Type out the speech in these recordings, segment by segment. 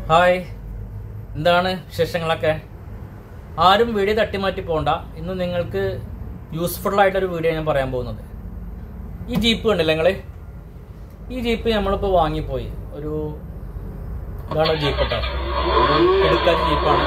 Hi, എന്താണ് വിശേഷങ്ങളൊക്കെ? ആരും വീഡിയോ തട്ടിമാറ്റി പോകണ്ട. ഇന്ന് നിങ്ങൾക്ക് യൂസ്ഫുൾ ആയിട്ടൊരു വീഡിയോ ഞാൻ പറയാൻ പോകുന്നത്. ഈ ജീപ്പ് കണ്ടില്ല നിങ്ങൾ? ഈ ജീപ്പ് നമ്മളിപ്പോൾ വാങ്ങിപ്പോയി. ഇതാണ് ജീപ്പ് കേട്ടോ, എടുക്കാത്ത ജീപ്പാണ്.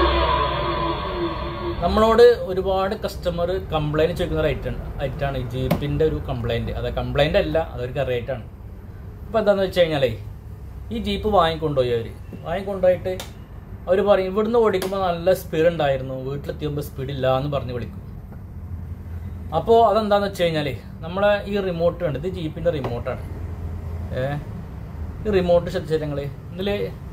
നമ്മളോട് ഒരുപാട് കസ്റ്റമർ കംപ്ലൈൻറ്റ് ചോദിക്കുന്ന ഐറ്റാണ് ഈ ജീപ്പിൻ്റെ ഒരു കംപ്ലൈൻറ്റ്. അത് കംപ്ലൈൻ്റ് അല്ല, അതൊരു കറേറ്റാണ്. അപ്പോൾ എന്താണെന്ന് വെച്ച് കഴിഞ്ഞാലേ, ഈ ജീപ്പ് വാങ്ങിക്കൊണ്ടുപോയിട്ട് അവർ പറയും ഇവിടുന്ന് ഓടിക്കുമ്പോൾ നല്ല സ്പീഡ് ഉണ്ടായിരുന്നു, വീട്ടിലെത്തിയുമ്പോൾ സ്പീഡില്ല എന്ന് പറഞ്ഞ് വിളിക്കും. അപ്പോൾ അതെന്താണെന്ന് വെച്ച് കഴിഞ്ഞാൽ, നമ്മളെ ഈ റിമോട്ട് ഉണ്ട്, ഇത് ജീപ്പിൻ്റെ റിമോട്ടാണ്. ഈ റിമോട്ട് ശ്രദ്ധിച്ചാൽ നിങ്ങൾ ഇതിൽ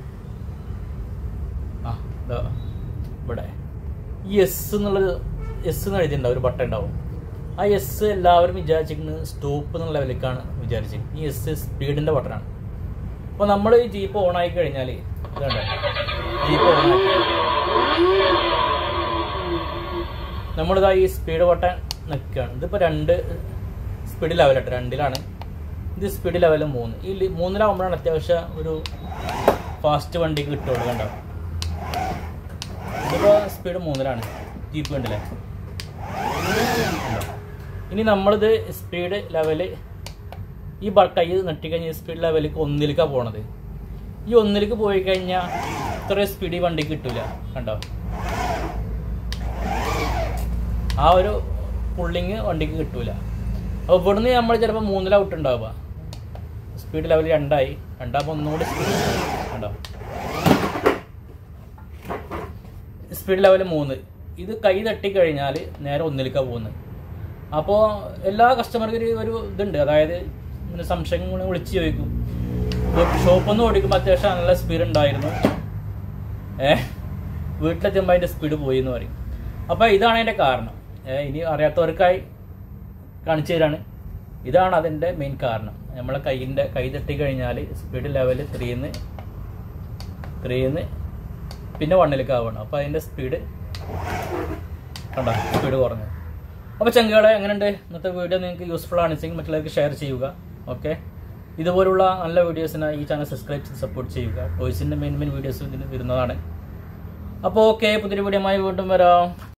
ഇവിടെ ഈ എസ് എന്ന് എഴുതിയിട്ടുണ്ടാവും, ഒരു ബട്ടൺ ഉണ്ടാവും. ആ എസ് എല്ലാവരും വിചാരിച്ചിരിക്കുന്നത് സ്റ്റോപ്പ് എന്നുള്ള ലെവലിലേക്കാണ് വിചാരിച്ചത്. ഈ എസ് സ്പീഡിൻ്റെ ബട്ടണാണ്. അപ്പോൾ നമ്മൾ ഈ ജീപ്പ് ഓണായി കഴിഞ്ഞാൽ ഇതുണ്ട്, ജീപ്പ് ഓണാക്കി നമ്മളിതാ ഈ സ്പീഡ് ബട്ടൺ നിൽക്കുകയാണ്. ഇതിപ്പോൾ 2 സ്പീഡ് ലെവലായിട്ട് 2ലാണ്. ഇത് സ്പീഡ് ലെവൽ 3. ഈ 3-ലാകുമ്പോഴാണ് അത്യാവശ്യം ഒരു ഫാസ്റ്റ് വണ്ടിക്ക് കിട്ടുള്ളൂ. കണ്ടോ, ഇതിപ്പോൾ സ്പീഡ് 3-ലാണ് ജീപ്പ്, കണ്ടില്ലേ? ഇനി നമ്മളിത് സ്പീഡ് ലെവല് ഈ കൈ നെട്ടിക്കഴിഞ്ഞാൽ സ്പീഡ് ലെവലിലേക്ക് 1-ലേക്കാണ് പോണത്. ഈ 1-ലേക്ക് പോയി കഴിഞ്ഞാൽ ഇത്ര സ്പീഡ് ഈ വണ്ടിക്ക് കിട്ടില്ല. കണ്ടോ, ആ ഒരു പുള്ളിങ് വണ്ടിക്ക് കിട്ടൂല. അപ്പോൾ ഇവിടുന്ന് നമ്മൾ ചിലപ്പോൾ 3-ലാണ് വിട്ടുണ്ടാവുക. സ്പീഡ് ലെവൽ 2ആയി, 2ആകുമ്പോൾ ഒന്നുകൂടി സ്പീഡ്. കണ്ടോ, സ്പീഡ് ലെവൽ 3. ഇത് കൈ തട്ടിക്കഴിഞ്ഞാൽ നേരെ 1-ലേക്കാണ് പോകുന്നത്. അപ്പോൾ എല്ലാ കസ്റ്റമർക്കും ഒരു ഇതുണ്ട്, അതായത് ഇങ്ങനെ സംശയം വിളിച്ച് ചോദിക്കും, ഷോപ്പൊന്നും ഓടിക്കുമ്പോൾ അത്യാവശ്യം നല്ല സ്പീഡ് ഉണ്ടായിരുന്നു, വീട്ടിലെത്തുമ്പോൾ അതിൻ്റെ സ്പീഡ് പോയി എന്ന് പറയും. അപ്പോൾ ഇതാണ് അതിൻ്റെ കാരണം. ഇനി അറിയാത്തവർക്കായി കാണിച്ചു തരാണ്. ഇതാണ് അതിൻ്റെ മെയിൻ കാരണം. നമ്മളെ കൈ തട്ടി കഴിഞ്ഞാൽ സ്പീഡ് ലെവൽ 3-ന്ന് പിന്നെ 1-ലേക്ക് ആവണം. അപ്പോൾ അതിൻ്റെ സ്പീഡ് കണ്ടോ, സ്പീഡ് കുറഞ്ഞു. അപ്പോൾ ചങ്കുകളെ, എങ്ങനെയുണ്ട് ഇന്നത്തെ വീഡിയോ? നിങ്ങൾക്ക് യൂസ്ഫുൾ ആണെന്നെങ്കിൽ മറ്റുള്ളവർക്ക് ഷെയർ ചെയ്യുക. ഓക്കെ, ഇതുപോലുള്ള നല്ല വീഡിയോസിനായി ഈ ചാനൽ സബ്സ്ക്രൈബ് ചെയ്ത് സപ്പോർട്ട് ചെയ്യുക. ടോയ്സിൻ്റെ മെയിൻ വീഡിയോസ് ഇതിന് വരുന്നതാണ്. അപ്പോൾ ഓക്കെ, പുതിയൊരു വീഡിയോയുമായി വീണ്ടും വരാം.